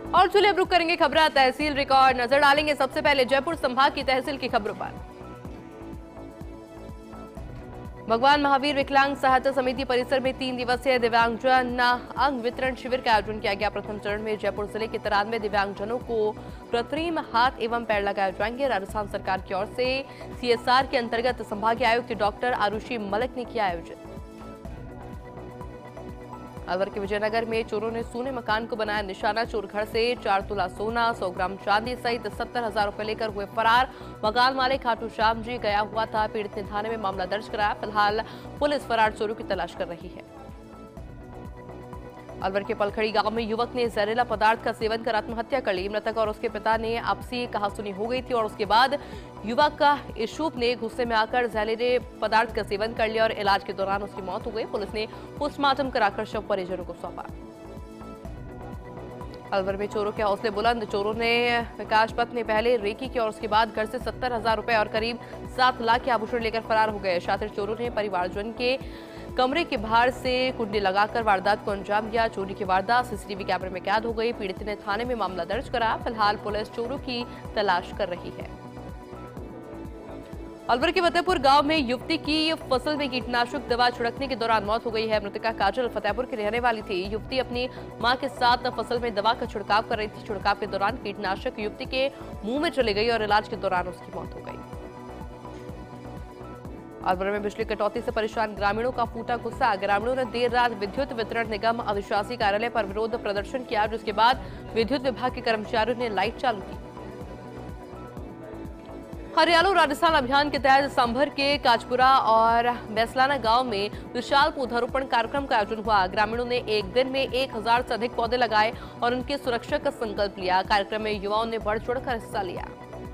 और चलिए अब रुक करेंगे खबरें तहसील रिकॉर्ड, नजर डालेंगे सबसे पहले जयपुर संभाग की तहसील की खबरों पर। भगवान महावीर विकलांग सहायता समिति परिसर में 3 दिवसीय दिव्यांगजन अंग वितरण शिविर का आयोजन किया गया। प्रथम चरण में जयपुर जिले के 93 दिव्यांगजनों को कृत्रिम हाथ एवं पैर लगाए जाएंगे। राजस्थान सरकार की ओर से CSR के अंतर्गत संभागीय आयुक्त डॉक्टर आरुषि मलिक ने किया आयोजन। अलवर के विजयनगर में चोरों ने सोने मकान को बनाया निशाना। चोर घर से 4 तोला सोना, 100 ग्राम चांदी सहित 70,000 रुपए लेकर हुए फरार। मकान मालिक खाटू श्याम जी गया हुआ था। पीड़ित ने थाने में मामला दर्ज कराया। फिलहाल पुलिस फरार चोरों की तलाश कर रही है। अलवर के पलखड़ी गांव में युवक ने जहरीला पदार्थ का सेवन कर आत्महत्या कर ली। मृतक और उसके पिता ने आपसी कहासुनी हो गई थी और उसके बाद युवक का इशूप ने गुस्से में आकर जहरीले पदार्थ का सेवन कर लिया और इलाज के दौरान उसकी मौत हो गई। पुलिस ने पोस्टमार्टम कराकर शव परिजनों को सौंपा। अलवर में चोरों के हौसले बुलंद। चोरों ने विकास पथ में पहले रेकी की और उसके बाद घर से 70,000 रुपए और करीब 7 लाख के आभूषण लेकर फरार हो गए। शातिर चोरों ने परिवारजन के कमरे के बाहर से कुंडी लगाकर वारदात को अंजाम दिया। चोरी की वारदात सीसीटीवी कैमरे में कैद हो गई। पीड़ित ने थाने में मामला दर्ज कराया। फिलहाल पुलिस चोरों की तलाश कर रही है। अलवर के फतेहपुर गांव में युवती की फसल में कीटनाशक दवा छिड़कने के दौरान मौत हो गई है। मृतका काजल फतेहपुर की रहने वाली थी। युवती अपनी मां के साथ फसल में दवा का छिड़काव कर रही थी। छिड़काव के दौरान कीटनाशक युवती के मुंह में चली गई और इलाज के दौरान उसकी मौत हो गई। अलवर में बिजली कटौती से परेशान ग्रामीणों का फूटा गुस्सा। ग्रामीणों ने देर रात विद्युत वितरण निगम अधिशासी कार्यालय पर विरोध प्रदर्शन किया, जिसके बाद विद्युत विभाग के कर्मचारियों ने लाइट चालू की। हरियाणा राजस्थान अभियान के तहत सांभर के काचपुरा और बैसलाना गांव में विशाल पौधारोपण कार्यक्रम का आयोजन हुआ। ग्रामीणों ने एक दिन में 1000 से अधिक पौधे लगाए और उनकी सुरक्षा का संकल्प लिया। कार्यक्रम में युवाओं ने बढ़ चढ़कर हिस्सा लिया।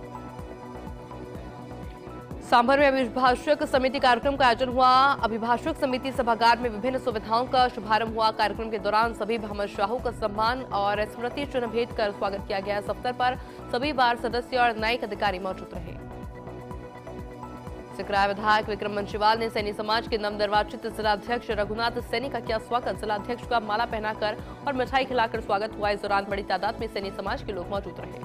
सांभर में अभिभाषक समिति कार्यक्रम का आयोजन हुआ। अभिभाषक समिति सभागार में विभिन्न सुविधाओं का शुभारंभ हुआ। कार्यक्रम के दौरान सभी भामाशाहों का सम्मान और स्मृति चिन्ह भेंट कर स्वागत किया गया। इस अवसर पर सभी वार्ड सदस्य और न्यायिक अधिकारी मौजूद रहे। सिकराय विधायक विक्रम मंशीवाल ने सैनी समाज के नवनिर्वाचित जिलाध्यक्ष रघुनाथ सैनी का किया स्वागत। जिलाध्यक्ष का माला पहनाकर और मिठाई खिलाकर स्वागत हुआ। इस दौरान बड़ी तादाद में सैनी समाज के लोग मौजूद रहे।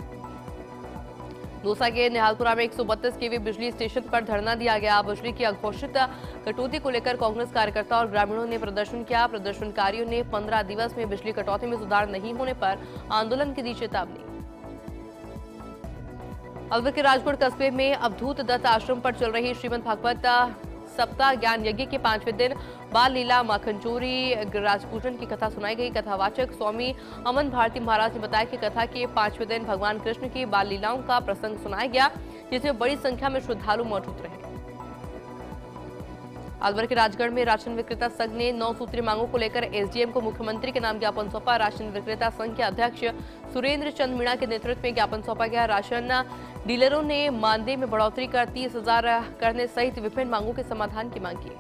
दौसा के निहालपुरा में 132 केवी बिजली स्टेशन पर धरना दिया गया। बिजली की अघोषित कटौती को लेकर कांग्रेस कार्यकर्ता और ग्रामीणों ने प्रदर्शन किया। प्रदर्शनकारियों ने 15 दिवस में बिजली कटौती में सुधार नहीं होने पर आंदोलन की दी चेतावनी। अलवर के राजगढ़ कस्बे में अवधूत दत्त आश्रम पर चल रही श्रीमद् भागवत सप्ताह ज्ञान यज्ञ के 5वें दिन बाल लीला माखन चोरी गिरिराज पूजन की कथा सुनाई गई। कथावाचक स्वामी अमन भारती महाराज ने बताया कि कथा के 5वें दिन भगवान कृष्ण की बाल लीलाओं का प्रसंग सुनाया गया, जिसमें बड़ी संख्या में श्रद्धालु मौजूद रहे। अलवर के राजगढ़ में राशन विक्रेता संघ ने 9 सूत्री मांगों को लेकर SDM को मुख्यमंत्री के नाम ज्ञापन सौंपा। राशन विक्रेता संघ के अध्यक्ष सुरेंद्र चंद मीणा के नेतृत्व में ज्ञापन सौंपा गया। राशन डीलरों ने मानदेय में बढ़ोतरी कर 30,000 करने सहित विभिन्न मांगों के समाधान की मांग की।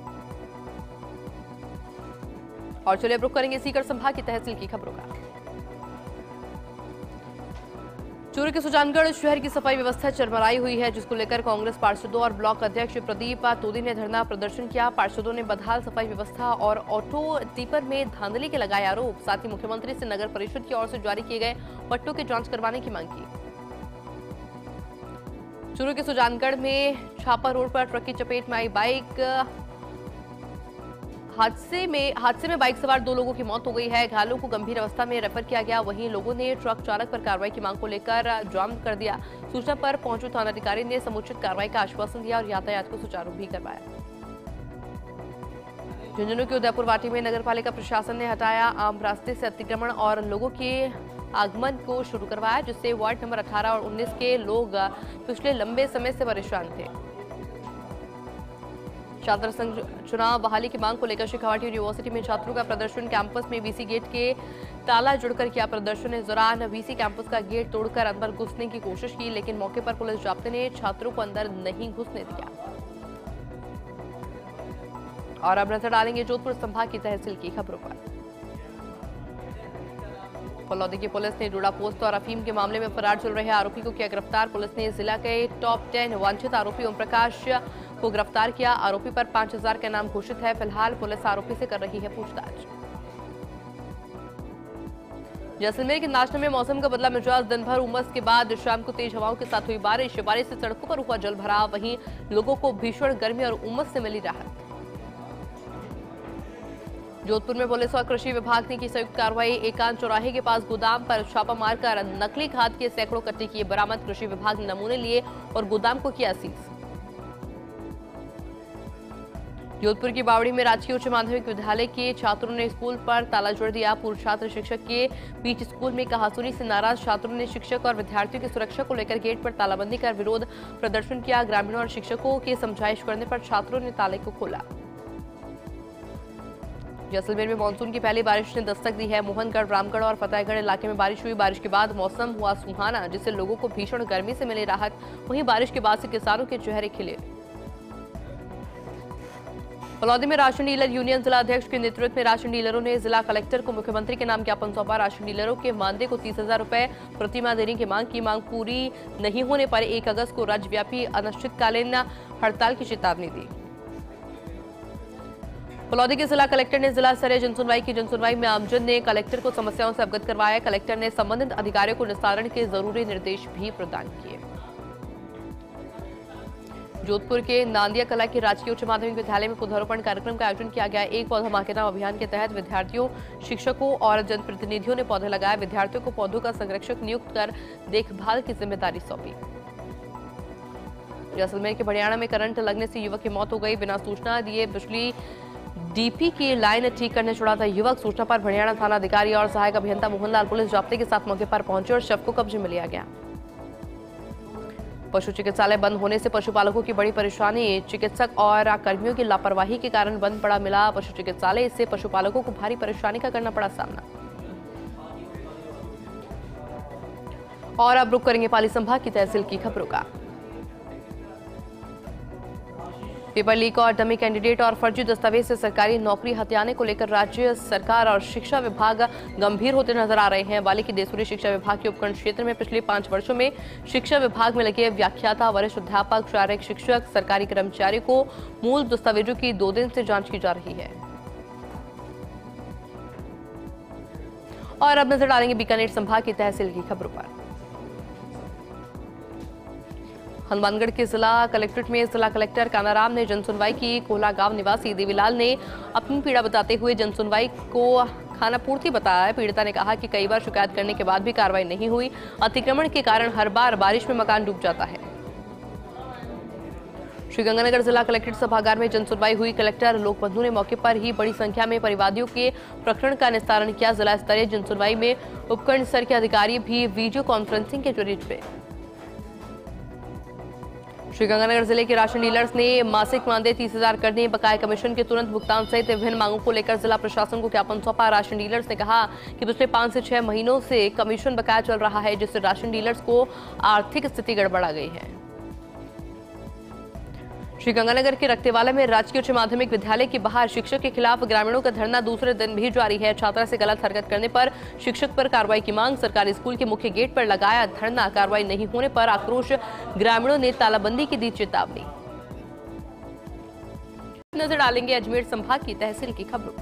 और चलिए अब रुक करेंगे सीकर संभाग की तहसील की खबरों का। चूरू के सुजानगढ़ शहर की सफाई व्यवस्था चरमराई हुई है, जिसको लेकर कांग्रेस पार्षदों और ब्लॉक अध्यक्ष प्रदीप तोदी ने धरना प्रदर्शन किया। पार्षदों ने बदहाल सफाई व्यवस्था और ऑटो टिपर में धांधली के लगाए आरोप। साथ ही मुख्यमंत्री से नगर परिषद की ओर से जारी किए गए पट्टों की जांच करवाने की मांग की। चूरू के सुजानगढ़ में छापा रोड पर ट्रक की चपेट में आई बाइक। हादसे में बाइक सवार 2 लोगों की मौत हो गई है। घायलों को गंभीर अवस्था में रेफर किया गया। वहीं लोगों ने ट्रक चालक पर कार्रवाई की मांग को लेकर जाम कर दिया। सूचना पर पहुंचे थानाधिकारी ने समुचित कार्रवाई का आश्वासन दिया और यातायात को सुचारू भी करवाया। झुंझुनू के उदयपुर वाटी में नगरपालिका प्रशासन ने हटाया आम रास्ते से अतिक्रमण और लोगों के आगमन को शुरू करवाया, जिससे वार्ड नंबर 18 और 19 के लोग पिछले लंबे समय से परेशान थे। छात्र संघ चुनाव बहाली की मांग को लेकर शेखावाटी यूनिवर्सिटी में छात्रों का प्रदर्शन। कैंपस में वीसी गेट के ताला जुड़कर किया प्रदर्शन। इस दौरान वीसी कैंपस का गेट तोड़कर अंदर घुसने की कोशिश की, लेकिन मौके पर पुलिस जाब्ते ने छात्रों को अंदर नहीं घुसने दिया। और अब नजर डालेंगे जोधपुर संभाग की तहसील की खबरों पर। फलौदी की पुलिस ने डोडा पोस्ट और अफीम के मामले में फरार चल रहे आरोपी को किया गिरफ्तार। पुलिस ने जिला के टॉप 10 वांछित आरोपी ओम प्रकाश को गिरफ्तार किया। आरोपी पर 5,000 का इनाम घोषित है। फिलहाल पुलिस आरोपी से कर रही है पूछताछ। जैसलमेर के नाचना में मौसम का बदला मिजाज, दिन भर उमस के बाद शाम को तेज हवाओं के साथ हुई बारिश से सड़कों पर हुआ जल भराव, वहीं लोगों को भीषण गर्मी और उमस से मिली राहत। जोधपुर में पुलिस और कृषि विभाग ने की संयुक्त कार्रवाई, एकांत चौराहे के पास गोदाम पर छापा मारकर नकली खाद के सैकड़ों कट्टे किए बरामद। कृषि विभाग ने नमूने लिए और गोदाम को किया सीज। जोधपुर की बावड़ी में राजकीय उच्च माध्यमिक विद्यालय के छात्रों ने स्कूल पर ताला जोड़ दिया। पूर्व छात्र शिक्षक के बीच स्कूल में कहासुनी से नाराज छात्रों ने शिक्षक और विद्यार्थियों की सुरक्षा को लेकर गेट पर तालाबंदी कर विरोध प्रदर्शन किया। ग्रामीणों और शिक्षकों की समझाइश करने पर छात्रों ने ताले को खोला। जैसलमेर में मानसून की पहली बारिश ने दस्तक दी है। मोहनगढ़, रामगढ़ और फतेहगढ़ इलाके में बारिश हुई। बारिश के बाद मौसम हुआ सुहाना, जिससे लोगों को भीषण गर्मी से मिली राहत। वहीं बारिश के बाद से किसानों के चेहरे खिले। फलौदी में राशन डीलर यूनियन जिला अध्यक्ष के नेतृत्व में राशन डीलरों ने जिला कलेक्टर को मुख्यमंत्री के नाम ज्ञापन सौंपा। राशन डीलरों के मानदेय को 30,000 रुपए प्रतिमाह देने की मांग पूरी नहीं होने पर 1 अगस्त को राज्यव्यापी अनिश्चितकालीन हड़ताल की चेतावनी दी। फलौदी के जिला कलेक्टर ने जिला स्तरीय जनसुनवाई की। जनसुनवाई में आमजन ने कलेक्टर को समस्याओं से अवगत करवाया। कलेक्टर ने संबंधित अधिकारियों को निस्तारण के जरूरी निर्देश भी प्रदान किए। जोधपुर के नांदिया कला के राजकीय उच्च माध्यमिक विद्यालय में पौधारोपण कार्यक्रम का आयोजन किया गया। एक पौधा मां के नाम अभियान के तहत विद्यार्थियों, शिक्षकों और जनप्रतिनिधियों ने पौधे लगाए। विद्यार्थियों को पौधों का संरक्षक नियुक्त कर देखभाल की जिम्मेदारी सौंपी। जैसलमेर के भड़ियाणा में करंट लगने से युवक की मौत हो गई। बिना सूचना दिए बिजली डीपी की लाइन ठीक करने छुड़ा था युवक। सूचना पर भड़ियाणा थाना अधिकारी और सहायक अभियंता मोहनलाल पुलिस जाब्ते के साथ मौके पर पहुंचे और शव को कब्जे में लिया गया। पशु चिकित्सालय बंद होने से पशुपालकों की बड़ी परेशानी। चिकित्सक और कर्मियों की लापरवाही के कारण बंद पड़ा मिला पशु चिकित्सालय। इससे पशुपालकों को भारी परेशानी का करना पड़ा सामना। और अब रुक करेंगे पाली संभाग की तहसील की खबरों का। पेपर लीक और डमी कैंडिडेट और फर्जी दस्तावेज से सरकारी नौकरी हथियाने को लेकर राज्य सरकार और शिक्षा विभाग गंभीर होते नजर आ रहे हैं। वाली की देसूरी शिक्षा विभाग के उपखंड क्षेत्र में पिछले 5 वर्षों में शिक्षा विभाग में लगे व्याख्याता, वरिष्ठ अध्यापक, सहायक शिक्षक, सरकारी कर्मचारी को मूल दस्तावेजों की 2 दिन से जांच की जा रही है। और अब नजर डालेंगे बीकानेर संभाग की तहसील की खबरों पर। हनुमानगढ़ के जिला कलेक्ट्रेट में जिला कलेक्टर कानाराम ने जनसुनवाई की। कोहला गांव निवासी देवीलाल ने अपनी पीड़ा बताते हुए जनसुनवाई को खानापूर्ति बताया। पीड़िता ने कहा कि कई बार शिकायत करने के बाद भी कार्रवाई नहीं हुई। अतिक्रमण के कारण हर बार बारिश में मकान डूब जाता है। श्रीगंगानगर जिला कलेक्ट्रेट सभागार में जनसुनवाई हुई। कलेक्टर लोकबंधु ने मौके पर ही बड़ी संख्या में परिवादियों के प्रकरण का निस्तारण किया। जिला स्तरीय जनसुनवाई में उपखंड स्तर के अधिकारी भी वीडियो कॉन्फ्रेंसिंग के जरिए जुड़े। श्रीगंगानगर जिले के राशन डीलर्स ने मासिक मानदेय 30,000 करने, बकाया कमीशन के तुरंत भुगतान सहित विभिन्न मांगों को लेकर जिला प्रशासन को ज्ञापन सौंपा। राशन डीलर्स ने कहा कि पिछले 5 से 6 महीनों से कमीशन बकाया चल रहा है, जिससे राशन डीलर्स को आर्थिक स्थिति गड़बड़ा गई है। श्रीगंगानगर के रक्तेवाला में राजकीय उच्च माध्यमिक विद्यालय के बाहर शिक्षक के खिलाफ ग्रामीणों का धरना दूसरे दिन भी जारी है। छात्रा से गलत हरकत करने पर शिक्षक पर कार्रवाई की मांग। सरकारी स्कूल के मुख्य गेट पर लगाया धरना। कार्रवाई नहीं होने पर आक्रोश। ग्रामीणों ने तालाबंदी की दी चेतावनी। नजर डालेंगे अजमेर संभाग की तहसील की खबरों।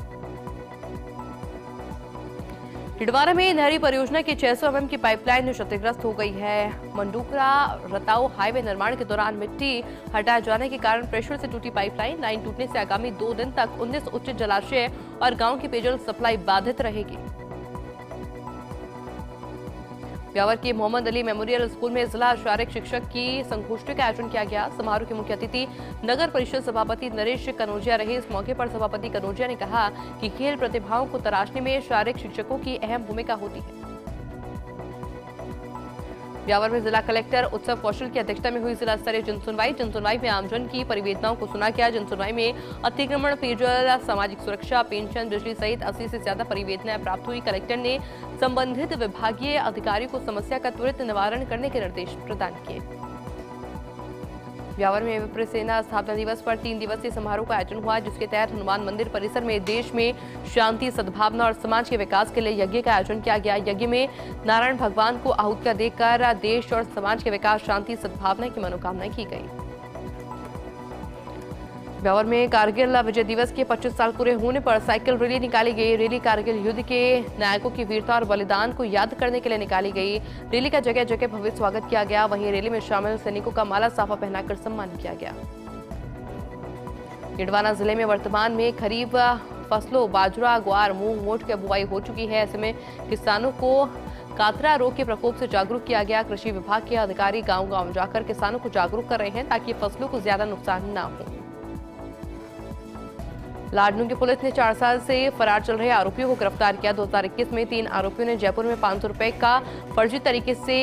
हिडवारा में नहरी परियोजना की 600 mm की पाइपलाइन क्षतिग्रस्त हो गई है। मंडूकरा रताऊ हाईवे निर्माण के दौरान मिट्टी हटाए जाने के कारण प्रेशर से टूटी पाइपलाइन। लाइन टूटने से आगामी 2 दिन तक 19 उच्च जलाशय और गांव की पेयजल सप्लाई बाधित रहेगी। ब्यावर के मोहम्मद अली मेमोरियल स्कूल में जिला शारीरिक शिक्षक की संगोष्ठी का आयोजन किया गया। समारोह के मुख्य अतिथि नगर परिषद सभापति नरेश कनौजिया रहे। इस मौके पर सभापति कनौजिया ने कहा कि खेल प्रतिभाओं को तराशने में शारीरिक शिक्षकों की अहम भूमिका होती है। ब्यावर में जिला कलेक्टर उत्सव कौशल की अध्यक्षता में हुई जिला स्तरीय जनसुनवाई में आमजन की परिवेदनाओं को सुना गया। जनसुनवाई में अतिक्रमण, पेयजल, सामाजिक सुरक्षा, पेंशन, बिजली सहित 80 से ज्यादा परिवेदनाएं प्राप्त हुई। कलेक्टर ने संबंधित विभागीय अधिकारियों को समस्या का त्वरित निवारण करने के निर्देश प्रदान किए। ब्यावर में विप्र सेना स्थापना दिवस पर 3 दिवसीय समारोह का आयोजन हुआ, जिसके तहत हनुमान मंदिर परिसर में देश में शांति, सद्भावना और समाज के विकास के लिए यज्ञ का आयोजन किया गया। यज्ञ में नारायण भगवान को आहुतियां देकर देश और समाज के विकास, शांति, सद्भावना की मनोकामना की गई। ब्यावर में कारगिल विजय दिवस के 25 साल पूरे होने पर साइकिल रैली निकाली गई। रैली कारगिल युद्ध के नायकों की वीरता और बलिदान को याद करने के लिए निकाली गई। रैली का जगह जगह भव्य स्वागत किया गया। वहीं रैली में शामिल सैनिकों का माला साफा पहनाकर सम्मान किया गया। निडवाना जिले में वर्तमान में खरीफ फसलों बाजरा, ग्वार, मूंग, मोठ की बुआई हो चुकी है। ऐसे में किसानों को कातरा रोग के प्रकोप से जागरूक किया गया। कृषि विभाग के अधिकारी गांव-गांव जाकर किसानों को जागरूक कर रहे हैं ताकि फसलों को ज्यादा नुकसान न हो। लाडनू की पुलिस ने 4 साल से फरार चल रहे आरोपियों को गिरफ्तार किया। 2021 में 3 आरोपियों ने जयपुर में 500 रुपए का फर्जी तरीके से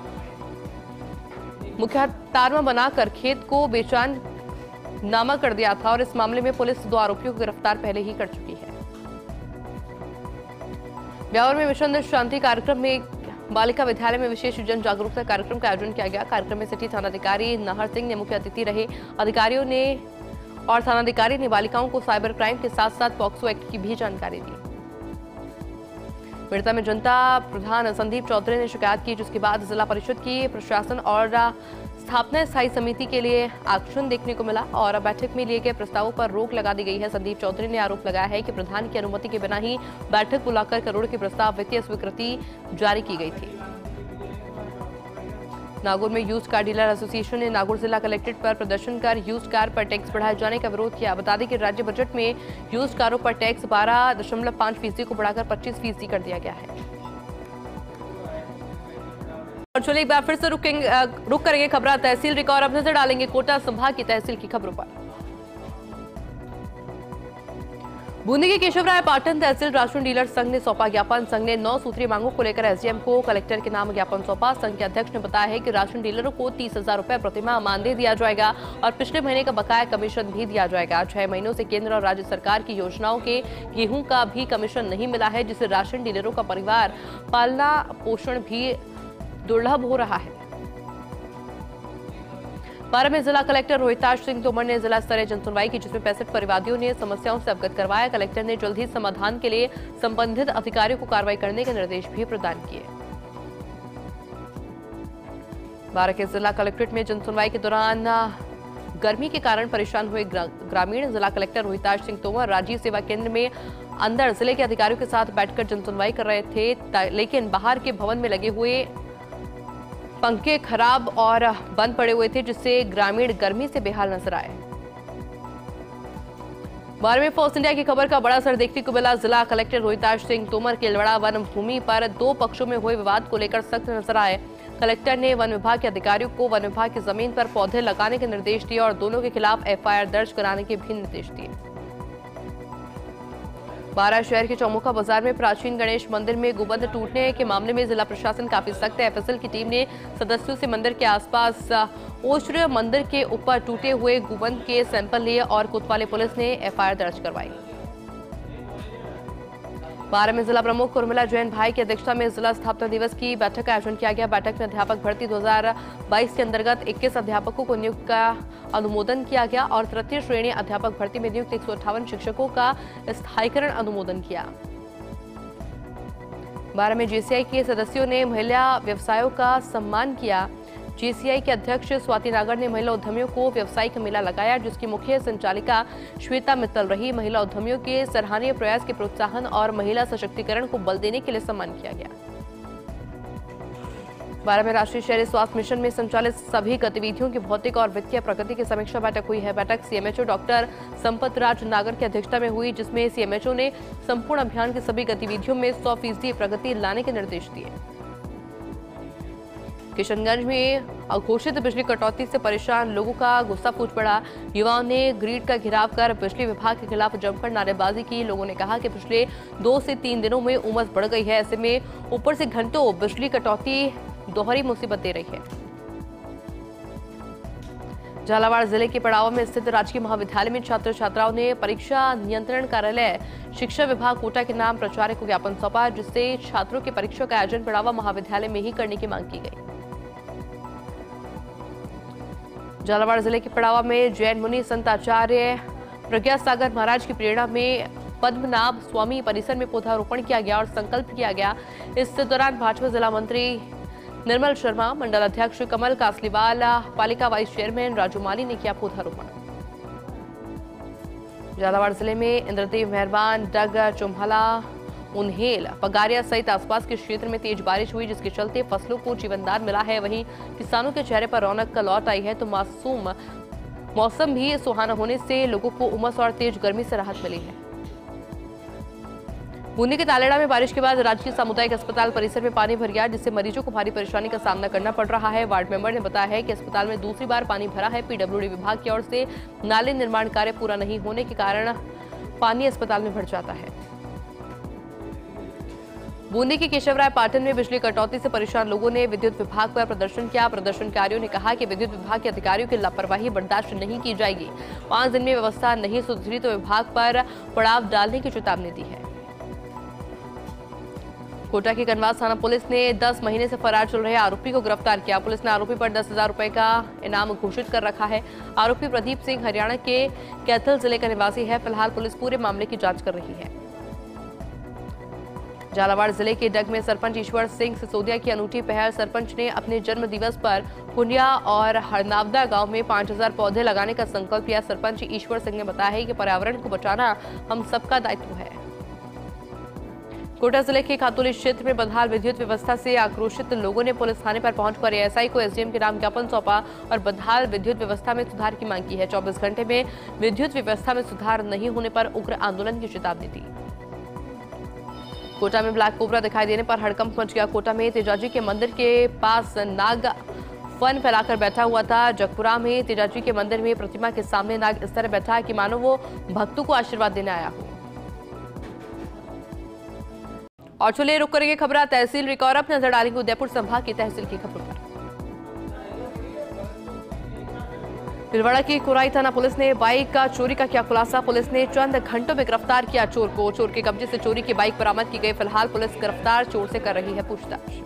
मुखतारमा बनाकर खेत को बेचान नामा कर दिया था और इस मामले में पुलिस 2 आरोपियों को गिरफ्तार पहले ही कर चुकी है। ब्यावर में विश्व शांति कार्यक्रम में बालिका विद्यालय में विशेष जन जागरूकता कार्यक्रम का आयोजन किया गया। कार्यक्रम में सिटी थानाधिकारी नाहर सिंह ने मुख्य अतिथि रहे। अधिकारियों ने और थानाधिकारी ने बालिकाओं को साइबर क्राइम के साथ साथ पॉक्सो एक्ट की भी जानकारी दी। पीड़िता में जनता प्रधान संदीप चौधरी ने शिकायत की, जिसके बाद जिला परिषद की प्रशासन और स्थापना स्थायी समिति के लिए एक्शन देखने को मिला और बैठक में लिए गए प्रस्तावों पर रोक लगा दी गई है। संदीप चौधरी ने आरोप लगाया है कि प्रधान की अनुमति के बिना ही बैठक बुलाकर करोड़ के प्रस्ताव वित्तीय स्वीकृति जारी की गई थी। नागौर में यूज्ड कार डीलर एसोसिएशन ने नागौर जिला कलेक्ट्रेट पर प्रदर्शन कर यूज्ड कार पर टैक्स बढ़ाए जाने का विरोध किया। बता दें कि राज्य बजट में यूज्ड कारों पर टैक्स 12.5% को बढ़ाकर 25% कर दिया गया है। और चलिए एक बार फिर से रुक करेंगे खबरा तहसील रिकॉर्ड। अब नजर डालेंगे कोटा संभाग की तहसील की खबरों पर। बूंदी के केशवराय पाटन तहसील राशन डीलर संघ ने सौंपा ज्ञापन। संघ ने 9 सूत्रीय मांगों को लेकर एसडीएम को कलेक्टर के नाम ज्ञापन सौंपा। संघ के अध्यक्ष ने बताया है कि राशन डीलरों को 30,000 रुपए प्रतिमाह मानदेय दिया जाएगा और पिछले महीने का बकाया कमीशन भी दिया जाएगा। 6 महीनों से केंद्र और राज्य सरकार की योजनाओं के गेहूं का भी कमीशन नहीं मिला है, जिससे राशन डीलरों का परिवार पालना पोषण भी दुर्लभ हो रहा है। बारह में जिला कलेक्टर रोहिताश सिंह तोमर ने जिला स्तरीय जनसुनवाई की, जिसमें 65 परिवादियों ने समस्याओं से अवगत करवाया। कलेक्टर ने जल्द ही समाधान के लिए संबंधित अधिकारियों को कार्रवाई करने के निर्देश भी प्रदान किए। बारह के जिला कलेक्ट्रेट में जनसुनवाई के दौरान गर्मी के कारण परेशान हुए ग्रामीण जिला कलेक्टर रोहिताश सिंह तोमर राजीव सेवा केंद्र में अंदर जिले के अधिकारियों के साथ बैठकर जनसुनवाई कर रहे थे, लेकिन बाहर के भवन में लगे हुए पंखे खराब और बंद पड़े हुए थे, जिससे ग्रामीण गर्मी से बेहाल नजर आए। 12वें फोर्स इंडिया की खबर का बड़ा असर देखने को मिला। जिला कलेक्टर रोहिताश सिंह तोमर केलवड़ा वन भूमि पर 2 पक्षों में हुए विवाद को लेकर सख्त नजर आए। कलेक्टर ने वन विभाग के अधिकारियों को वन विभाग की जमीन पर पौधे लगाने के निर्देश दिए और दोनों के खिलाफ एफआईआर दर्ज कराने के भी निर्देश दिए। 12 शहर के चौमुखा बाजार में प्राचीन गणेश मंदिर में गुंबद टूटने के मामले में जिला प्रशासन काफी सख्त है। एफएसएल की टीम ने सदस्यों से मंदिर के आसपास ओश्र मंदिर के ऊपर टूटे हुए गुंबद के सैंपल लिए और कोतवाली पुलिस ने एफआईआर दर्ज करवाई। 12 में जिला प्रमुख उर्मिला जैन भाई की अध्यक्षता में जिला स्थापना दिवस की बैठक का आयोजन किया गया। बैठक में अध्यापक भर्ती 2022 के अंतर्गत 21 अध्यापकों को नियुक्त का अनुमोदन किया गया और तृतीय श्रेणी अध्यापक भर्ती में नियुक्त 158 शिक्षकों का स्थायीकरण अनुमोदन किया। 12 में जेसीआई के सदस्यों ने महिला व्यवसायों का सम्मान किया। जेसीआई के अध्यक्ष स्वाति नागर ने महिला उद्यमियों को व्यावसायिक मेला लगाया, जिसकी मुख्य संचालिका श्वेता मित्तल रही। महिला उद्यमियों के सराहनीय प्रयास के प्रोत्साहन और महिला सशक्तिकरण को बल देने के लिए सम्मान किया गया। 12 में राष्ट्रीय शहरी स्वास्थ्य मिशन में संचालित सभी गतिविधियों की भौतिक और वित्तीय प्रगति की समीक्षा बैठक हुई है। बैठक सीएमएचओ डॉक्टर संपत राज नागर की अध्यक्षता में हुई, जिसमें सीएमएचओ ने संपूर्ण अभियान की सभी गतिविधियों में 100% प्रगति लाने के निर्देश दिए। किशनगंज में अघोषित बिजली कटौती से परेशान लोगों का गुस्सा फूट पड़ा। युवाओं ने ग्रिड का घेराव कर बिजली विभाग के खिलाफ जमकर नारेबाजी की। लोगों ने कहा कि पिछले 2 से 3 दिनों में उमस बढ़ गई है, ऐसे में ऊपर से घंटों बिजली कटौती दोहरी मुसीबत दे रही है। झालावाड़ जिले के पड़ाव में स्थित राजकीय महाविद्यालय में छात्र छात्राओं ने परीक्षा नियंत्रण कार्यालय शिक्षा विभाग कोटा के नाम प्राचार्य को ज्ञापन सौंपा, जिससे छात्रों की परीक्षा का आयोजन पड़ावा महाविद्यालय में ही करने की मांग की गई। झालावाड़ जिले के पड़ावा में जैन मुनि संत आचार्य प्रज्ञा सागर महाराज की प्रेरणा में पद्मनाभ स्वामी परिसर में पौधारोपण किया गया और संकल्प किया गया। इस दौरान भाजपा जिला मंत्री निर्मल शर्मा, मंडल अध्यक्ष कमल कासलीवाल, पालिका वाइस चेयरमैन राजू माली ने किया पौधारोपण। झालावाड़ जिले में इंद्रदेव मेहरबान, डग, चुम्हला, उन्हेल, पगारिया सहित आसपास के क्षेत्र में तेज बारिश हुई, जिसके चलते फसलों को जीवनदान मिला है। वहीं किसानों के चेहरे पर रौनक लौट आई है, तो मासूम मौसम भी सुहाना होने से लोगों को उमस और तेज गर्मी से राहत मिली है। बूंदी के तालेड़ा में बारिश के बाद राजकीय सामुदायिक अस्पताल परिसर में पानी भर गया, जिससे मरीजों को भारी परेशानी का सामना करना पड़ रहा है। वार्ड मेंबर ने बताया है कि अस्पताल में दूसरी बार पानी भरा है। पीडब्ल्यूडी विभाग की ओर से नाले निर्माण कार्य पूरा नहीं होने के कारण पानी अस्पताल में भर जाता है। बूंदी के केशवराय पाटन में बिजली कटौती से परेशान लोगों ने विद्युत विभाग पर प्रदर्शन किया। प्रदर्शनकारियों ने कहा कि विद्युत विभाग के अधिकारियों की लापरवाही बर्दाश्त नहीं की जाएगी। 5 दिन में व्यवस्था नहीं सुधरी तो विभाग पर पड़ाव डालने की चेतावनी दी है। कोटा की कनवास थाना पुलिस ने 10 महीने से फरार चल रहे आरोपी को गिरफ्तार किया। पुलिस ने आरोपी पर 10,000 रुपए का इनाम घोषित कर रखा है। आरोपी प्रदीप सिंह हरियाणा के कैथल जिले का निवासी है। फिलहाल पुलिस पूरे मामले की जांच कर रही है। झालावाड़ जिले के डग में सरपंच ईश्वर सिंह सिसोदिया की अनूठी पहल। सरपंच ने अपने जन्म दिवस पर कुंडिया और हरनावदा गांव में 5,000 पौधे लगाने का संकल्प लिया। सरपंच ईश्वर सिंह ने बताया है कि पर्यावरण को बचाना हम सबका दायित्व है। कोटा जिले के खातौली क्षेत्र में बदहाल विद्युत व्यवस्था से आक्रोशित लोगों ने पुलिस थाने पर पहुंचकर एएसआई को एसडीएम के नाम ज्ञापन सौंपा और बदहाल विद्युत व्यवस्था में सुधार की मांग की है। 24 घंटे में विद्युत व्यवस्था में सुधार नहीं होने पर उग्र आंदोलन की चेतावनी दी। कोटा में ब्लैक कोबरा दिखाई देने पर हड़कंप मच गया। कोटा में तेजाजी के मंदिर के पास नाग फन फैलाकर बैठा हुआ था। जगपुरा में तेजाजी के मंदिर में प्रतिमा के सामने नाग इस तरह बैठा है कि मानो वो भक्तों को आशीर्वाद देने आया हो। और चलिए रुक करेंगे खबर तहसील रिकॉर्ड। अब नजर डालेंगे उदयपुर संभाग की तहसील की खबरों पर। भीलवाड़ा की कुराई थाना पुलिस ने बाइक का चोरी का किया खुलासा। पुलिस ने चंद घंटों में गिरफ्तार किया चोर को। चोर के कब्जे से चोरी की बाइक बरामद की गई। फिलहाल पुलिस गिरफ्तार चोर से कर रही है पूछताछ।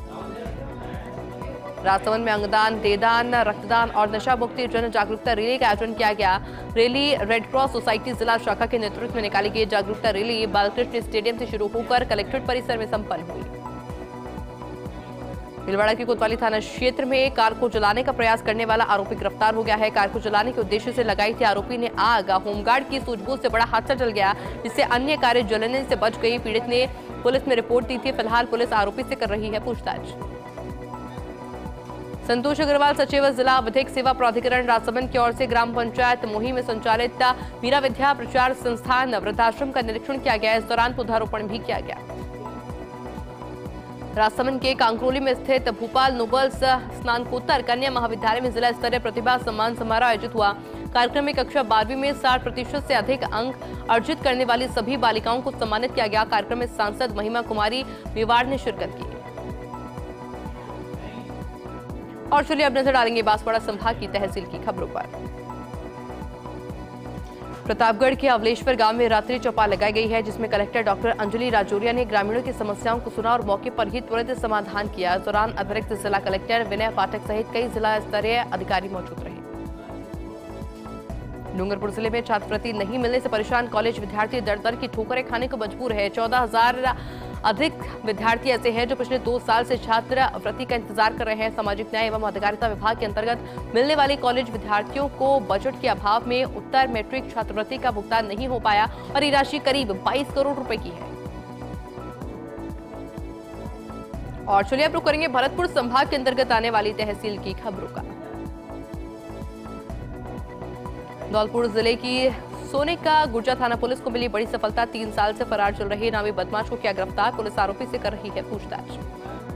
राजसमंद में अंगदान, देदान, रक्तदान और नशा मुक्ति जन जागरूकता रैली का आयोजन किया गया। रैली रेड क्रॉस सोसाइटी जिला शाखा के नेतृत्व में निकाली गई। जागरूकता रैली बालकृष्ण स्टेडियम से शुरू होकर कलेक्ट्रेट परिसर में संपन्न हुई। भीलवाड़ा के कोतवाली थाना क्षेत्र में कार को जलाने का प्रयास करने वाला आरोपी गिरफ्तार हो गया है। कार को जलाने के उद्देश्य से लगाई थी आरोपी ने आग। होमगार्ड की सूझबूझ से बड़ा हादसा चल गया, जिससे अन्य कारें जलने से बच गई। पीड़ित ने पुलिस में रिपोर्ट दी थी। फिलहाल पुलिस आरोपी से कर रही है पूछताछ। संतोष अग्रवाल सचिव जिला विधिक सेवा प्राधिकरण राजसमंद की ओर से ग्राम पंचायत मुहिम में संचालित मीरा विद्या प्रचार संस्थान वृद्धाश्रम का निरीक्षण किया गया। इस दौरान पौधारोपण भी किया गया। राजसमंद के कांकरोली में स्थित भोपाल नोबल्स स्नातकोत्तर कन्या महाविद्यालय में जिला स्तरीय प्रतिभा सम्मान समारोह आयोजित हुआ। कार्यक्रम में कक्षा 12वीं में 60% से अधिक अंक अर्जित करने वाली सभी बालिकाओं को सम्मानित किया गया। कार्यक्रम में सांसद महिमा कुमारी मेवाड़ ने शिरकत की। और चलिए अब नजर डालेंगे बांसवाड़ा संभाग की तहसील की खबरों पर। प्रतापगढ़ के अवलेश्वर गांव में रात्रि चौपाल लगाई गई है, जिसमें कलेक्टर डॉक्टर अंजलि राजौरिया ने ग्रामीणों की समस्याओं को सुना और मौके पर ही त्वरित समाधान किया। इस दौरान अतिरिक्त जिला कलेक्टर विनय पाठक सहित कई जिला स्तरीय अधिकारी मौजूद रहे। डूंगरपुर जिले में छात्रवृत्ति नहीं मिलने से परेशान कॉलेज विद्यार्थी दर दर की ठोकरें खाने को मजबूर है। 14,000 अधिक विद्यार्थी ऐसे हैं जो पिछले 2 साल से छात्रवृत्ति का इंतजार कर रहे हैं। सामाजिक न्याय एवं अधिकारिता विभाग के अंतर्गत मिलने वाली कॉलेज विद्यार्थियों को बजट के अभाव में उत्तर मैट्रिक छात्रवृत्ति का भुगतान नहीं हो पाया और ये राशि करीब 22 करोड़ रुपए की है। और चलिए अब रुक करेंगे भरतपुर संभाग के अंतर्गत आने वाली तहसील की खबरों का। धौलपुर जिले की सोने का गुर्जा थाना पुलिस को मिली बड़ी सफलता। 3 साल से फरार चल रहे नामी बदमाश को किया गिरफ्तार। पुलिस आरोपी से कर रही है पूछताछ।